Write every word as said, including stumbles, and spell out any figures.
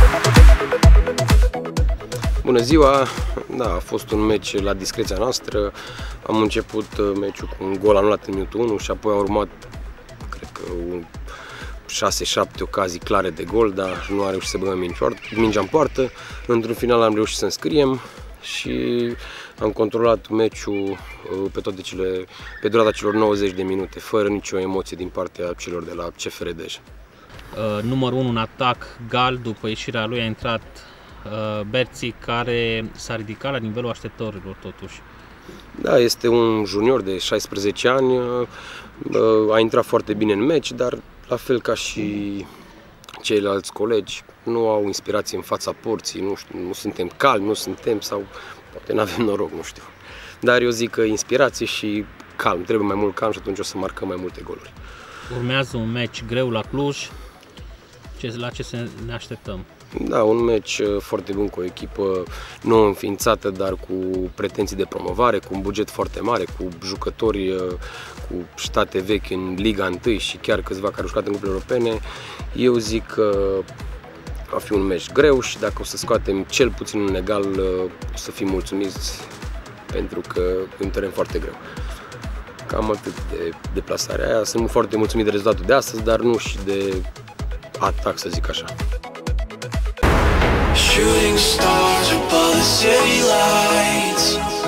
Bună ziua! Da, a fost un meci la discreția noastră. Am început meciul cu un gol anulat în minutul unu și apoi a urmat, cred că, șase șapte ocazii clare de gol, dar nu a reușit să băgăm mingea în poartă. Într-un final am reușit să înscriem și am controlat meciul pe toate cele, pe durata celor nouăzeci de minute, fără nicio emoție din partea celor de la C F R Dej. Uh, numărul unu în atac, Gal, după ieșirea lui a intrat uh, Berții, care s-a ridicat la nivelul așteptărilor totuși. Da, este un junior de șaisprezece ani, uh, a intrat foarte bine în meci, dar la fel ca și ceilalți colegi, nu au inspirație în fața porții, nu știu, nu suntem calmi, nu suntem sau poate nu avem noroc, nu știu. Dar eu zic că inspirație și calm, trebuie mai mult calm și atunci o să marcăm mai multe goluri. Urmează un meci greu la Cluj, ce, la ce să ne așteptăm? Da, un meci foarte bun cu o echipă nou înființată, dar cu pretenții de promovare, cu un buget foarte mare, cu jucători cu state vechi în Liga unu și chiar câțiva care au jucat în cupele europene. Eu zic că va fi un meci greu și dacă o să scoatem cel puțin un egal, o să fim mulțumiți, pentru că e un teren foarte greu. Cam atât de deplasarea aia. Sunt foarte mulțumit de rezultatul de astăzi, dar nu și de atac, să zic așa. Shooting stars above the city lights.